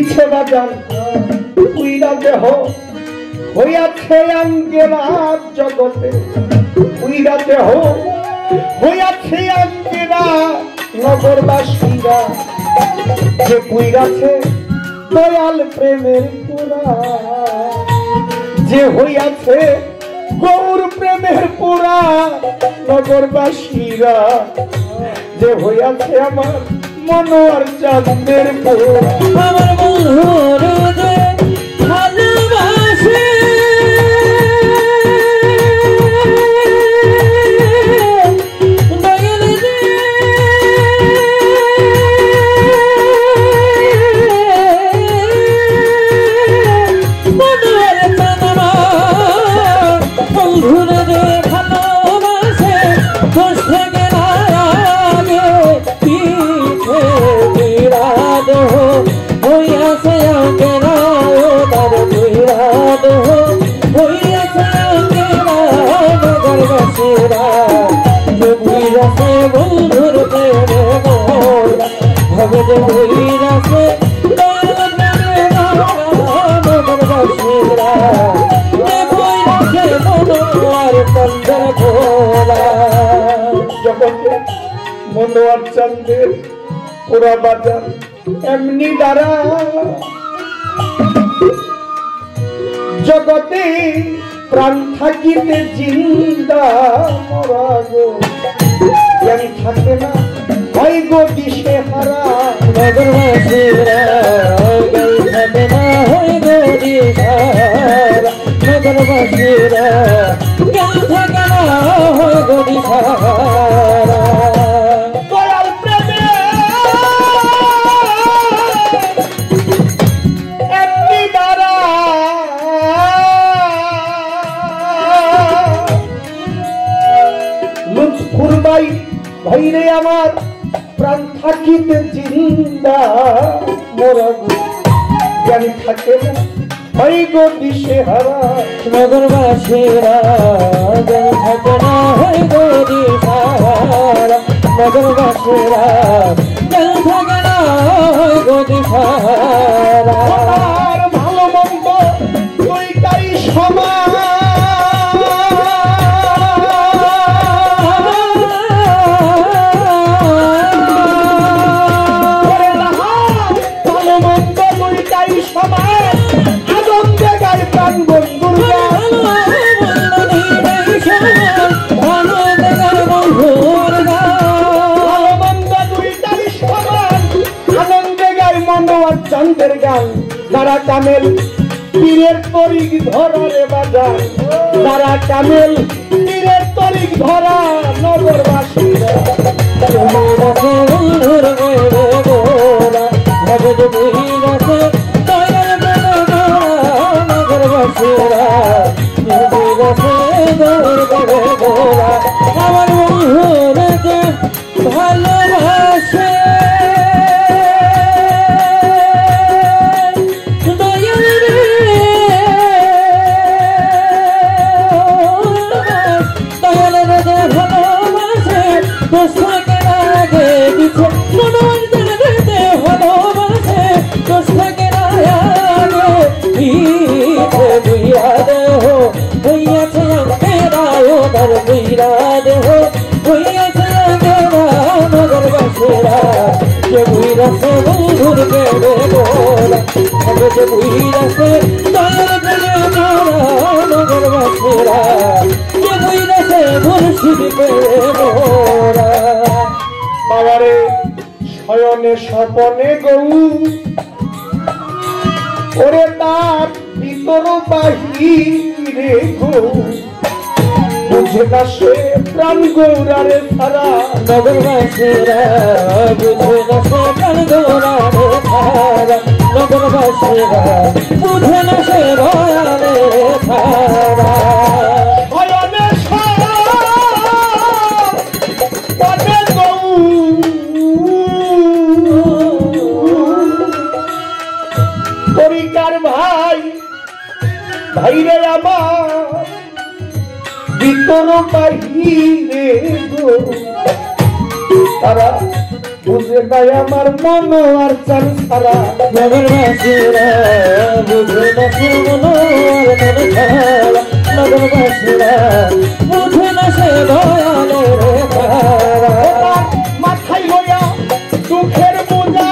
দিছে বাজান উইরা দেহ হইয়াছে আঙ্গেরা জগতে উইরা দেহ হইয়াছে আঙ্গেরা নগরবাসীরা যে কুইরাছে দয়াল প্রেমের পুরা যে হইয়াছে গৌর প্রেমের পুরা নগরবাসীরা যে হইয়াছে আমার মনোয়ার চাঁদের পুরা আমার বন্ধুর ভালোবাসে বন্ধুর প্রেমে গোলা ভগত বৈরাসে মনোয়ার চাঁদের পুরা বাজার এমনি দ্বারা জগতে প্রাণ থাকিতে জিন্দা মরা গো জ্ঞান থাকে না হয় গো দিশে হারা নগরবাসীরা জ্ঞান থাকে না হয় গো দিশাহারা নগরবাসীরা জ্ঞান থাকে না হয় গো দিশাহারা দয়াল প্রেমে এমনি দ্বারা লুৎফুর ভাই ভাইরে আমার প্রাণ থাকিতে জিন্দা মোরা জ্ঞান থাকে না হয় গো দিশে হারা নগরবাসীরা জ্ঞান থাকে না হয় গো দিশাহারা নগরবাসীরা জ্ঞান থাকে না হয় গো দিশাহারা ভালো মন্দ দুইটাই সমান চাঁদের গান তারা কামেল পীরের তরিক ধরারে বাজার তারা কামেল পীরের তরিক ধরা নগরবাসীরা বন্ধুর প্রেমে গোলা ভগত বৈরাসে নগরবাসীরা গোলা আমার বন্ধুরকে ভালোবাসে বন্ধুর প্রেমে গোলা ভগত বৈরাসে নগরবাসীরা বৈরাসে মুর্শিদ প্রেমে গোলা বাবারে শয়নে স্বপনে গৌ ওরে তার ভিতর বাহিরে গৌ বুঝে না সে প্রাণ গৌরারে ছাড়া নগরবাসীরা বুঝে না সে প্রাণ গৌরারে ছাড়া নগরবাসীরা বুঝে না সে গৌরারে ছাড়া শয়নে স্বপনে গৌ তরিকার ভাই ভাইরে আমার ভিতর বাহিরে গো তারা বুঝে নাই আমার মন আর চাল সারা নগরবাসীরা বুঝে না সে মন আর মন ছাড়া নগরবাসীরা বুঝে না সে দয়ালের ধারা মাথায় লইয়া দুঃখের বোঝা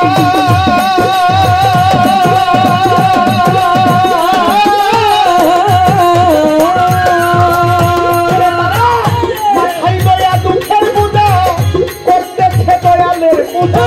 মাথায় লইয়া দুঃখের বোঝা করতেছে দয়ালের পূজা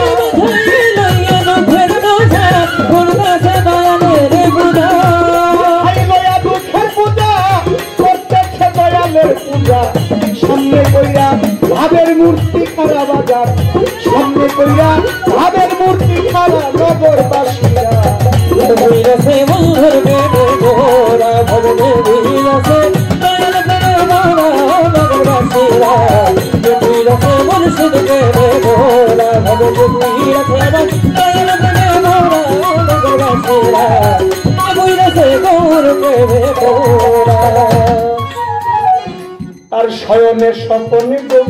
সামনে কইরা ভাবের মূর্তি খারা বাজার সামনে কইরা ভাবের মূর্তি খারা নগরবাসীরা বইরাছে বন্ধুর বেড়ে গোরা ভগবে বইরাছে দয়াল বেড়ে গোরা নগরবাসীরা বইরাছে মুর্শিদ বেড়ে গোরা ভগবে বইরাছে আমার দয়াল বেড়ে গোরা নগরবাসীরা বইরাছে গৌর বেড়ে গোরা আর শয়নের স্বপনে গো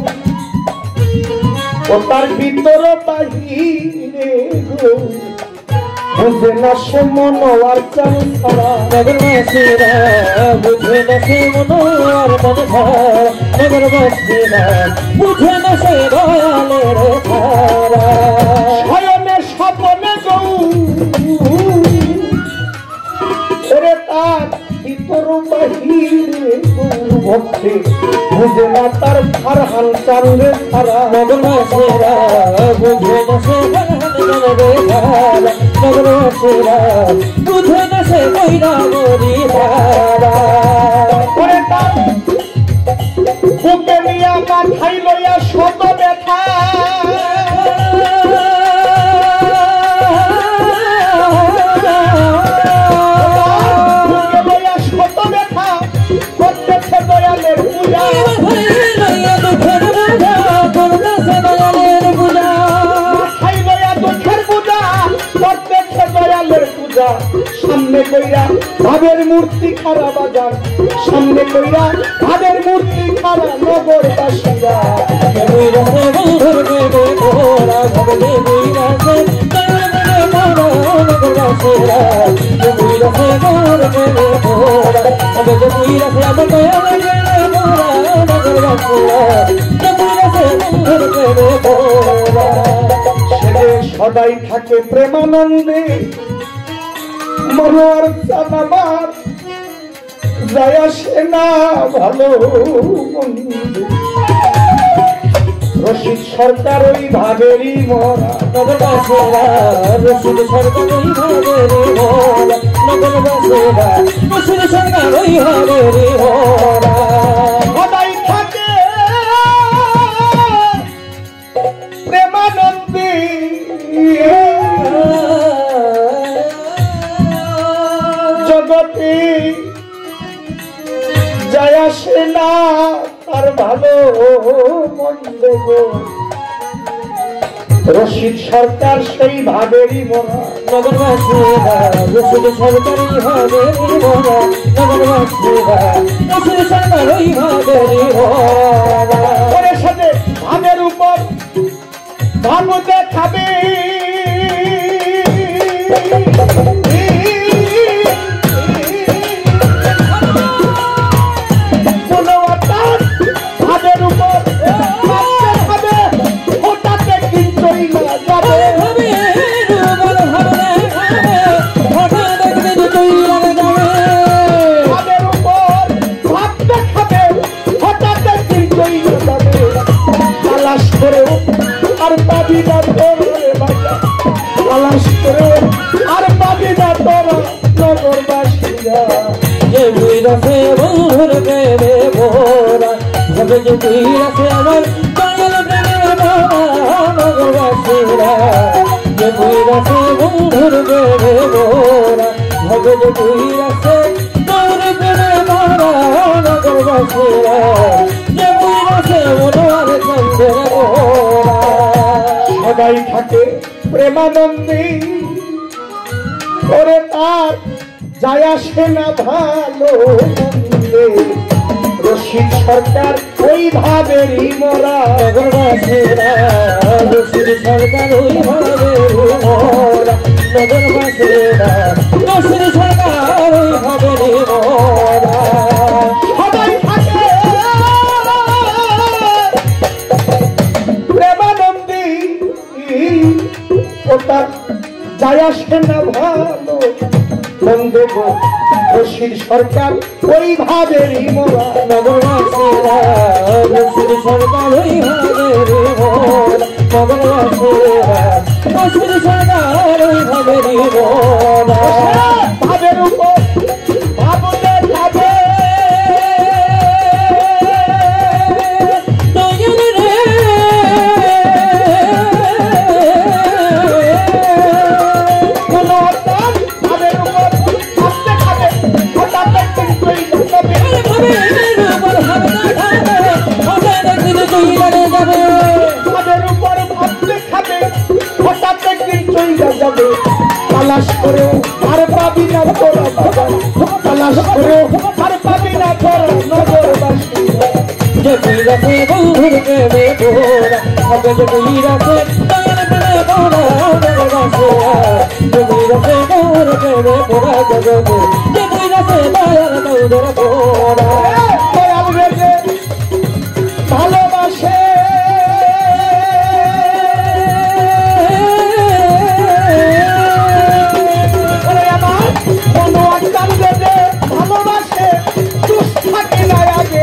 ও তার ভিতর বাহিরে গো বুঝে না সে মন আর চাল ছাড়া নগরবাসীরা বুঝে না সে মন আর মন ছাড়া নগরবাসীরা বুঝে না সে দয়ালের ধারা শয়নের স্বপনে গো ওরে তার ভিতর বাহিরে ভক্তি বুঝে না তার ফারহান চালে ছাড়া নগরবাসীরা বুঝে না সে দয়ালের ধারা নগরবাসীরা বুঝে না সে বৈরাগী ধারা ওরে তার বুকে নিয়া মাথায় লইয়া শত ব্যথা সামনে কইরা ভাবের মূর্তি খারা বাজার সামনে কইরা ভাবের মূর্তি খারা নগরবাসীরা বইরাছে বন্ধুর বেড়ে গোরা ভগবে বইরাছে দয়াল বেড়ে গোরা নগরবাসীরা বইরাছে গৌর বেড়ে গোরা ভগবে বইরাছে আমার দয়াল বেড়ে গোরা নগরবাসীরা বইরাছে বন্ধুর বেড়ে গোরা সে সদাই থাকে প্রেমানন্দে মনোয়ার চানাবার যায় আসে না ভালো মন্দে রশিদ সরকার ওই ভাবেরই মরা নগরবাসীরা রশিদ সরকার ওই ভাবেরই মরা নগরবাসীরা রশিদ সরকার ওই ভাবেরই মরা সদাই থাকে প্রেমানন্দে জগতে যায় আসে না তার ভালো মন্দ গো রশিদ সরকার সেই ভাবেরই মরা নগরবাসীরা রশিদ সরকার ওই ভাবেরই মরা নগরবাসীরা রশিদ সরকার ওই ভাবেরই মরা ওরে সাথে ভাবের উপর ভাব দেখাবে ভাবের উপর দেখাবে ওটাতে কিঞ্চই না যাবে ভাবের উপর ভাব দেখাবে হঠাৎ কিঞ্চই না যাবে তালাশ করে আর পাবি না তোরে বাজা তালাশ করে আর পাবি না তোরা নগরবাসীরা যে বইরাছে বন্ধুর প্রেমে ভোরা ভবে যে বইরাছে আমার দয়াল প্রেমে ভোরা নগরবাসীরা যে বইরাছে বন্ধুর প্রেমে ভোরা ভবে যে বইরাছে তোর প্রেমে ভোরা নগরবাসীরা যে বইরাছে মনোয়ার চন্দ্রে ভোরা সবাই থাকে প্রেমানন্দে ওরে তার যায় আসে না ভালো মন্দে রশিদ সরকার ওইভাবেরই মরা নগরবাসীরা রশিদ সরকার ওইভাবেরই মরা নগরবাসীরা রশিদ সরকার ওইভাবেরই মরা সবাই থাকে প্রেমানন্দী ওটা যায় আসে না ভালো বন্ধু গো রশিদ সরকার ওইভাবেরই মরা নগরবাসীরা রশিদ সরকার ওইভাবেরই মরা নগরবাসীরা রশিদ সরকার ওইভাবেরই মরা ভাবের উপর ভাবলে ভাবে কোনো অর্থাৎ ভাবের উপর ভাবতে খাবে হঠাৎ কিন্তু এই যাবে ভাবের উপর ভাবতে খাবে হঠাৎ একদিন চইলা যাবে তালাশ করেও আর পাবি না তোরা বাবা তালাশ করেও আর পাবি না তোরা নগরবাসী যে বিরাতে বন্ধুর প্রেমে তোরা আগে যে বিরাতে তার প্রেমে তোরা নগরবাসীরা যে বিরাতে বন্ধুর প্রেমে তোরা জগতে যে বিরাতে দয়াল তোদের তোরা দয়াল রেগে ভালোবাসে আমার কোনো আকাল রেগে ভালোবাসে দুষ থাকে না আগে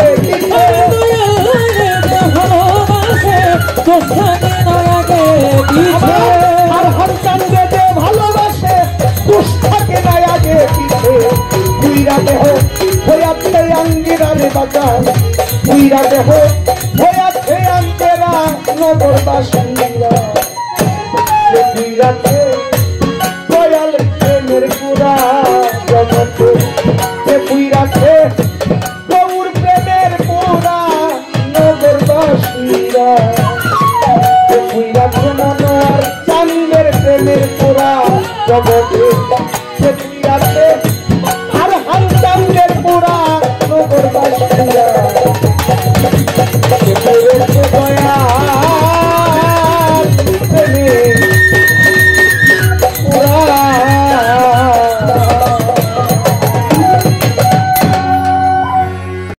আর হরকান রেগে ভালোবাসে দুষ থাকে না আগে পিছে বুইরা দেহ হইয়াছে আঙ্গিরারে বাজার বুইরা দেহ হইয়াছে আঙ্গেরা নগরবাসীরা বুইরাতে দয়াল প্রেমের পুরা